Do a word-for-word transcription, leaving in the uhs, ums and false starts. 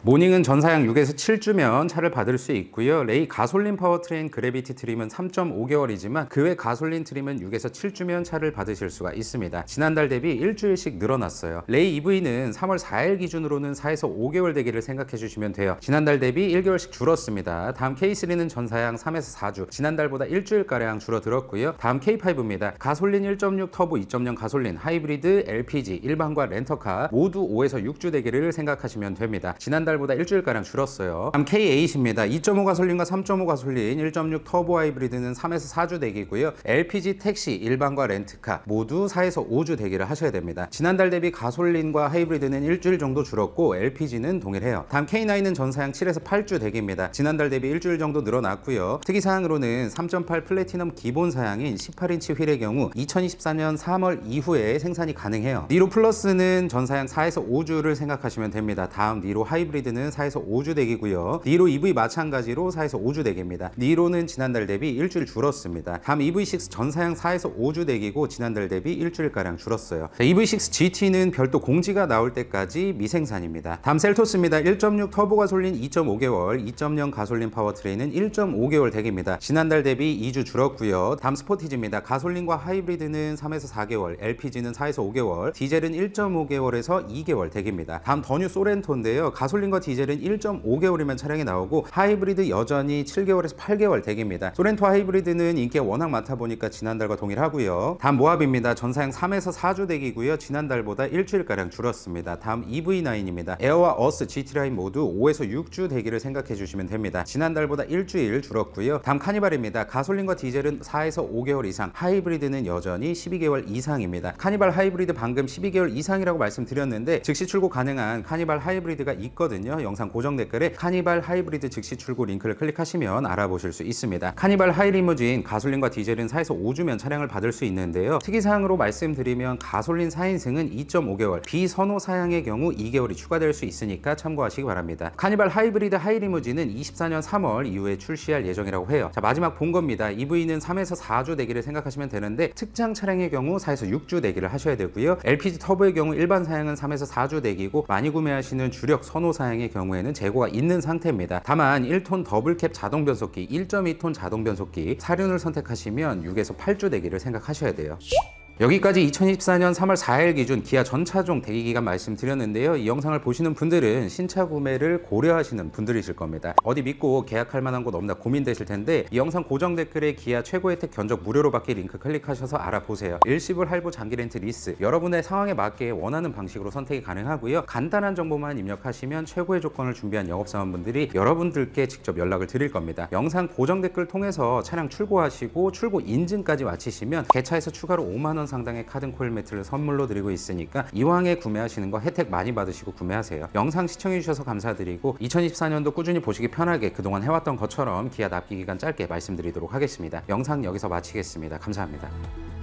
모닝은 전사양 육에서 칠 주면 차를 받을 수 있고요. 레이 가솔린 파워트레인 그래비티 트림은 삼 점 오 개월이지만 그 외 가솔린 트림은 육에서 칠 주면 차를 받으실 수가 있습니다. 지난달 대비 일주일씩 늘어났어요. 레이 이브이는 삼월 사일 기준으로는 사에서 오 개월 대기를 생각해 주시면 돼요. 지난달 대비 일 개월씩 줄었습니다. 다음 케이 쓰리는 전사양 삼에서 사 주, 지난달보다 일주일가량 줄어들었고요. 다음 케이 파이브입니다. 가솔린 일 점 육, 터보 이 점 영 가솔린, 하이브리드, 엘피지, 일반과 렌터카 모두 오에서 육 주 대기를 생각하시면 됩니다. 지난달보다 일주일가량 줄었어요. 다음 케이 에잇입니다. 이 점 오 가솔린과 삼 점 오 가솔린, 일 점 육 터보 하이브리드는 삼에서 사 주 대기고요. 엘피지, 택시, 일반과 렌트카 모두 사에서 오 주 대기를 하셔야 됩니다. 지난달 대비 가솔린과 하이브리드는 일주일 정도 줄었고 엘피지는 동일해요. 다음 케이 나인은 전사양 칠에서 팔 주 대기입니다. 지난달 대비 일주일 정도 늘어났고요. 특이사항으로는 삼 점 팔 플래티넘 기본 사양인 십팔 인치 휠의 경우 이천이십사 년 삼월 이후에 생산이 가능해요. 니로 플러스는 전사양 사에서 오 주를 생각하시면 됩니다. 다음 니로 하이브리드는 사에서 오 주 대기고요. 니로 이브이 마찬가지로 사에서 오 주 대기입니다. 니로는 지난달 대비 일주일 줄었습니다. 다음 이브이 식스 전사양 사에서 오 주 대기고 지난달 대비 일주일가량 줄었어요. 자, 이브이 식스 지티는 별도 공지가 나올 때까지 미생산입니다. 다음 셀토스입니다. 일 점 육 터보 가솔린 이 점 오 개월, 이 점 영 가솔린 파워트레인은 일 점 오 개월 대기입니다. 지난달 대비 이 주 줄었고요. 다음 스포티지입니다. 가솔린과 하이브리드는 삼에서 사 개월, 엘피지는 사에서 오 개월, 디젤은 일 점 오 개월에서 이 개월 대기입니다. 다음 더뉴 소렌토인데요. 가솔린과 디젤은 일 점 오 개월이면 차량이 나오고 하이브리드 여전히 칠 개월에서 팔 개월 대기입니다. 소렌토 하이브리드는 인기가 워낙 많다 보니까 지난달과 동일하고요. 다음 모하비입니다. 전사양 삼에서 사 주 대기고요. 지난달보다 일주일가량 줄었습니다. 다음 이브이 나인입니다. 에어와 어스 지티 라인 모두 오에서 육 주 대기를 생각해 주시면 됩니다. 지난달보다 일주일 줄었고요. 다음 카니발입니다. 가솔린과 디젤은 사에서 오 개월 이상, 하이브리드는 여전히 십이 개월 이상입니다. 카니발 하이브리드 방금 십이 개월 이상이라고 말씀드렸는데 즉시 출고 가능한 카니발 하이브리드가 있거든요. 영상 고정 댓글에 카니발 하이브리드 즉시 출고 링크를 클릭하시면 알아보실 수 있습니다. 카니발 하이리무진 가솔린과 디젤은 사에서 오 주면 차량을 받을 수 있는데요. 특이사항으로 말씀드리면 가솔린 사 인승은 이 점 오 개월, 비선호 사양의 경우 이 개월이 추가될 수 있으니까 참고하시기 바랍니다. 카니발 하이브리드 하이리무진은 이십사 년 삼월 이후에 출시할 예정이라고 해요. 자, 마지막 본 겁니다. 이브이는 삼에서 사 주 대기를 생각하시면 되는데 특장 차량의 경우 사에서 육 주 대기를 하셔야 되고요. 엘피지 터보의 경우 일반 사양은 삼에서 사 주 대기고 많이 구매하시는 주력 선호 사양의 경우에는 재고가 있는 상태입니다. 다만 일 톤 더블캡 자동 변속기, 일 점 이 톤 자동 변속기, 사륜을 선택하시면 육에서 팔 주 대기를 생각하셔야 돼요. 여기까지 이천이십사 년 삼월 사일 기준 기아 전차종 대기기간 말씀드렸는데요. 이 영상을 보시는 분들은 신차 구매를 고려하시는 분들이실 겁니다. 어디 믿고 계약할 만한 곳 없나 고민되실 텐데 이 영상 고정 댓글에 기아 최고 혜택 견적 무료로 받기 링크 클릭하셔서 알아보세요. 일시불 할부 장기 렌트 리스 여러분의 상황에 맞게 원하는 방식으로 선택이 가능하고요. 간단한 정보만 입력하시면 최고의 조건을 준비한 영업사원분들이 여러분들께 직접 연락을 드릴 겁니다. 영상 고정 댓글 통해서 차량 출고하시고 출고 인증까지 마치시면 개차에서 추가로 오만 원 상당의 카든 코일 매트를 선물로 드리고 있으니까 이왕에 구매하시는 거 혜택 많이 받으시고 구매하세요. 영상 시청해 주셔서 감사드리고 이천이십사 년도 꾸준히 보시기 편하게 그동안 해왔던 것처럼 기아 납기 기간 짧게 말씀드리도록 하겠습니다. 영상 여기서 마치겠습니다. 감사합니다.